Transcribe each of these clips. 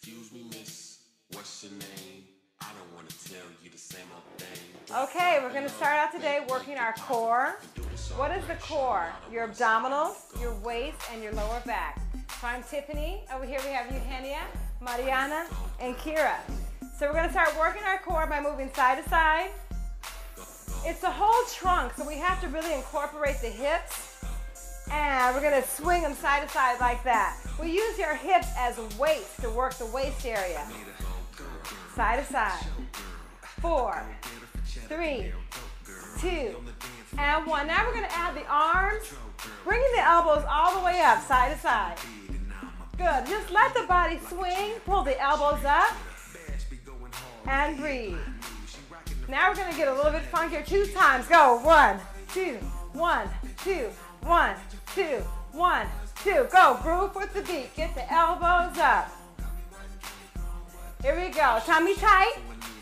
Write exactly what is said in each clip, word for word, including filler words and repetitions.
Excuse me, miss, what's your name? I don't want to tell you the same old thing. Okay, we're going to start out today working our core. What is the core? Your abdominals, your waist, and your lower back. So I'm Tiffany. Over here we have Eugenia, Mariana, and Kira. So we're going to start working our core by moving side to side. It's the whole trunk, so we have to really incorporate the hips. And we're going to swing them side to side like that. We use your hips as weights to work the waist area. Side to side. Four, three, two, and one. Now we're going to add the arms, bringing the elbows all the way up, side to side. Good. Just let the body swing. Pull the elbows up. And breathe. Now we're going to get a little bit funkier. Two times. Go. One, two, one, two, one, two, one, two. Go. Groove with the beat. Get the elbows up. Here we go. Tummy tight.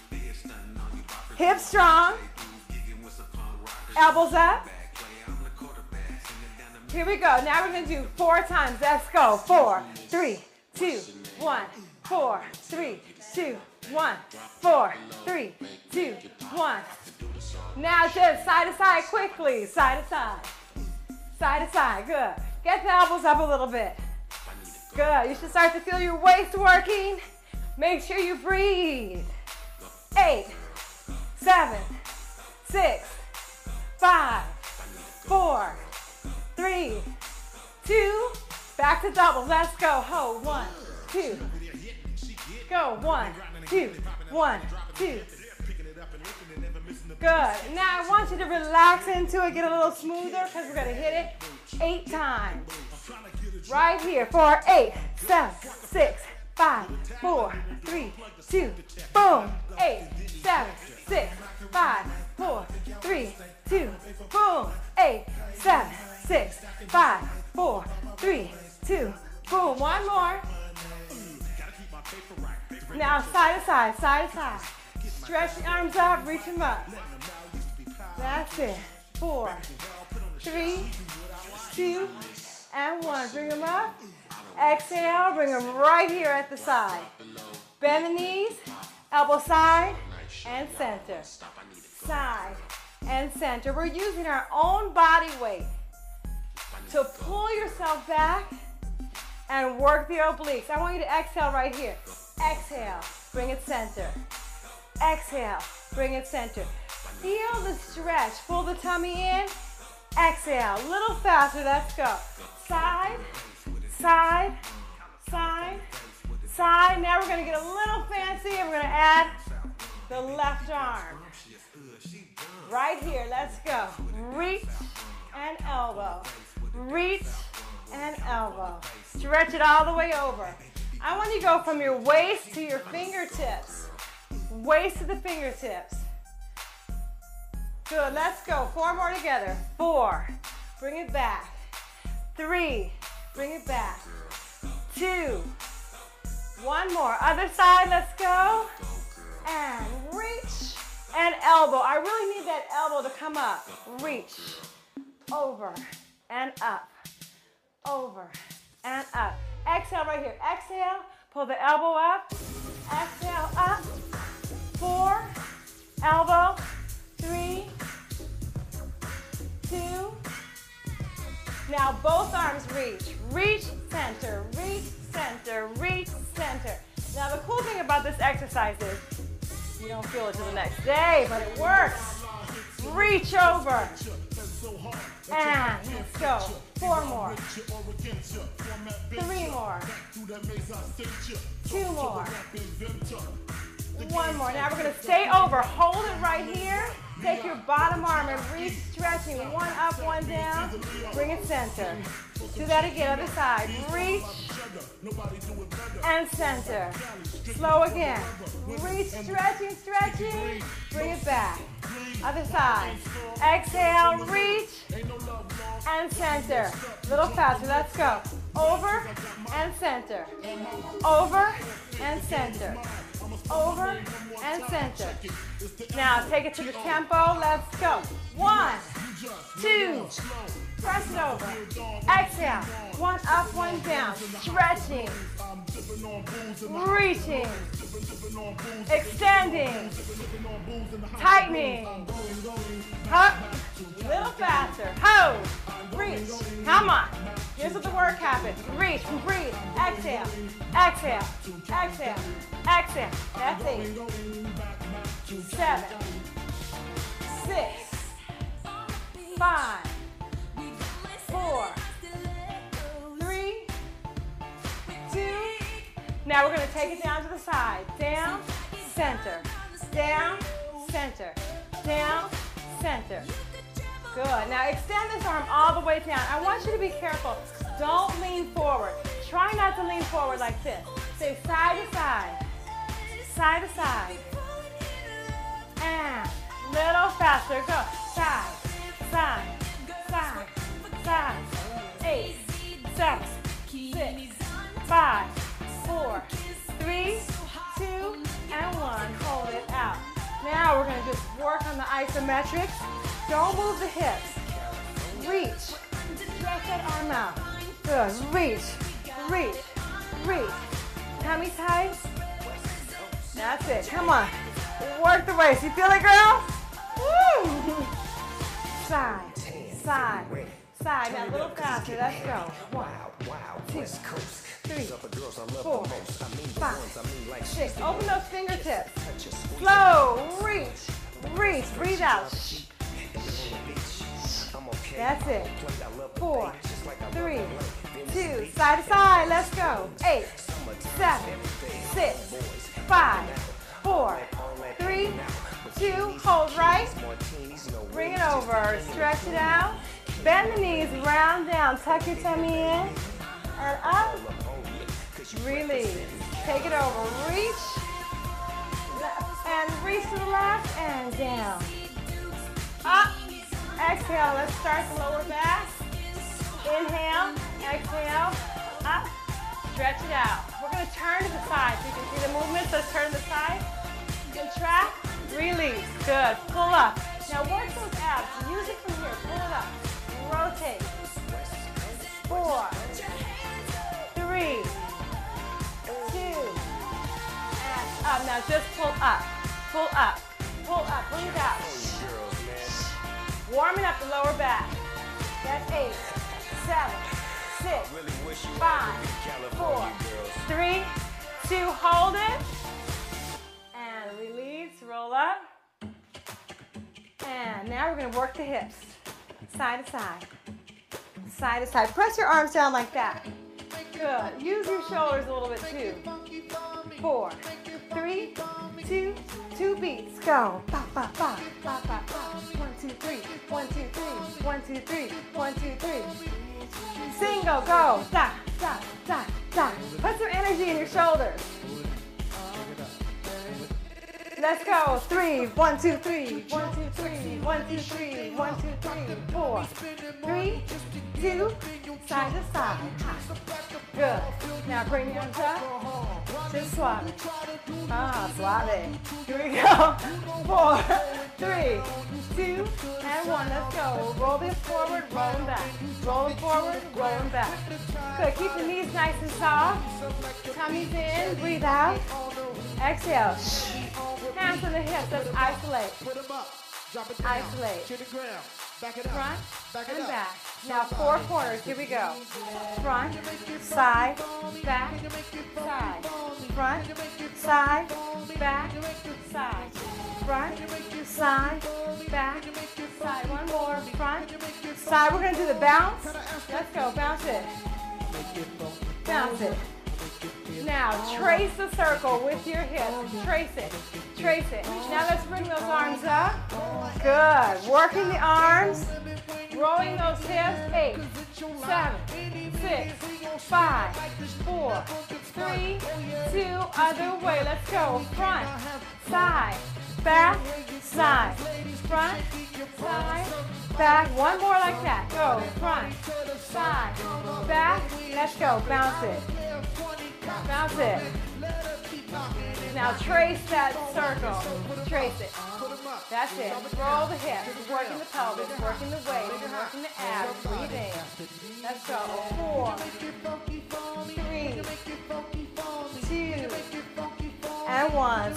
Hips strong. Elbows up. Here we go. Now we're going to do four times. Let's go. Four, three, two, one. Four, three, two, one. Four, three, two, one. Now just side to side quickly. Side to side. Side to side. Good. Get the elbows up a little bit. Good. You should start to feel your waist working. Make sure you breathe. Eight, seven, six, five, four, three, two, back to double. Let's go. Hold. One, two. Go. One, two, one, two. Good. Now I want you to relax into it, get a little smoother because we're going to hit it eight times. Right here. For eight, seven, six, five, four, three, two, boom. Eight, seven, six, five, four, three, two, boom. Eight, seven, six, five, four, three, two, boom. One more. Now side to side, side to side. Stretch the arms up, reach them up. That's it. Four, three, two, and one. Bring them up. Exhale, bring them right here at the side. Bend the knees, elbow side and center. Side and center. We're using our own body weight to pull yourself back and work the obliques. I want you to exhale right here. Exhale, bring it center. Exhale, bring it center. Feel the stretch. Pull the tummy in. Exhale, a little faster. Let's go. Side, side, side, side. Now we're going to get a little fancy and we're going to add the left arm. Right here. Let's go. Reach and elbow. Reach and elbow. Stretch it all the way over. I want you to go from your waist to your fingertips. Waist to the fingertips. Good. Let's go. Four more together. Four. Bring it back. Three. Bring it back. Two. One more. Other side. Let's go. And reach and elbow. I really need that elbow to come up. Reach. Over and up. Over and up. Exhale right here. Exhale. Pull the elbow up. Exhale up. Four. Elbow. Three. Two. Now both arms reach. Reach, center. Reach, center. Reach, center. Now the cool thing about this exercise is you don't feel it till the next day, but it works. Reach over. And let's go. Four more. Three more. Two more. One more. Now we're going to stay over. Hold it right here. Take your bottom arm and reach, stretching. One up, one down. Bring it center. Do that again. Other side. Reach and center. Slow again. Reach, stretching, stretching. Bring it back. Other side. Exhale, reach and center. Little faster. Let's go. Over and center. Over and center. Over and center. Now take it to the tempo. Let's go. One, two, press it over. Exhale. One up, one down. Stretching. reaching, extending, tightening, up, little faster, hold, reach, come on. Here's what the work happens. Reach, breathe, exhale, exhale, exhale, exhale. That's eight, seven, six, five, four, three, two. Now we're going to take it down to the side. Down, center, down, center, down, center. Good. Now extend this arm all the way down. I want you to be careful. Don't lean forward. Try not to lean forward like this. Say side to side, side to side, and little faster. Go. Side, side, side, side. Eight, seven, six, five, four, three, two, and one. Hold it out. Now we're going to just work on the isometrics. Don't move the hips. Reach. Stretch that arm out. Good. Reach, reach, reach. Tummy tight. That's it. Come on. Work the waist. You feel it, girl? Woo! Side, side, side. Now a little faster. Let's go. One, two, three, four, five, six. Open those fingertips. Slow. Reach, reach. Breathe out. That's it. Four, three, two, side to side. Let's go. Eight, seven, six, five, four, three, two. Hold right. Bring it over. Stretch it out. Bend the knees, round down. Tuck your tummy in. And up. Release. Take it over. Reach. And reach to the left and down. Up. Exhale, let's start the lower back. Inhale, exhale, up, stretch it out. We're going to turn to the side so you can see the movements. Let's turn to the side. Contract, release. Good. Pull up. Now work those abs. Use it from here. Pull it up. Rotate. Four, three, two, and up. Now just pull up. Pull up. Pull up. Breathe out. Warming up the lower back. That's eight, seven, six, five, four, three, two, hold it. And release, roll up. And now we're going to work the hips. Side to side. Side to side. Press your arms down like that. Good. Use your shoulders a little bit too. Four, three, two, two beats. Go. Ba, ba, ba, ba, ba, ba. One, two, three. One, two, three. One, two, three. One, two, three. Single. Go. Da, da, da, da. Put some energy in your shoulders. Let's go. Three. One, two, three. One, two, three. One, two, three. One, two, three. Four. Three, two, side to side. Good. Now bring your arms up. Just suave. Ah, suave. Here we go. Four, three, two, and one. Let's go. Roll this forward, roll them back. Roll them forward, roll them back. Good. Keep the knees nice and soft. Tummy's in. Breathe out. Exhale. Hands on the hips. Let's isolate. Isolate. Front and back. Now four corners. Here we go. Front, side, back, side. Front, side, back, side. Front, side, back, side. One more. Front, side. We're going to do the bounce. Let's go. Bounce it. Bounce it. Now trace the circle with your hips. Trace it. Trace it. Now let's bring those arms up. Good. Working the arms. Rolling those hips. Eight, seven, six, five, four, three, two, other way. Let's go. Front, side, back, side. Front, side, back. One more like that. Go. Front, side, back. Let's go. Bounce it. Bounce it. Now trace that circle. Trace it. That's it. Roll the hips. Working the pelvis. Working the waist. Working the abs. Breathe in. Let's go. Four, three,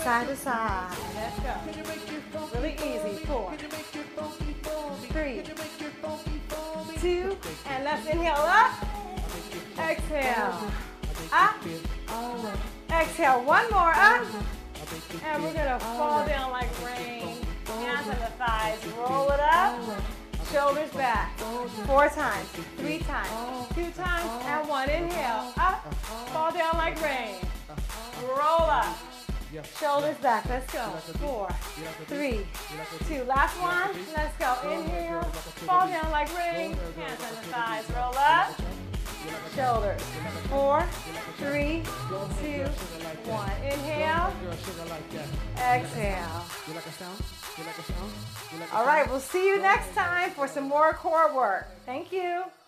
side to side. Let's go. Really easy. Four, three, two, and let's inhale up. Exhale. Up. Exhale. One more up. And we're going to fall down like rain. Hands on the thighs. Roll it up. Shoulders back. Four times. Three times. Two times. And one. Inhale. Up. Fall down like rain. Roll up. Shoulders back. Let's go. Four, three, two. Last one. Let's go. Inhale. Fall down like rain. Hands on the thighs. Roll up. Shoulders. Four, three, two, one. Inhale. Exhale. All right, we'll see you next time for some more core work. Thank you.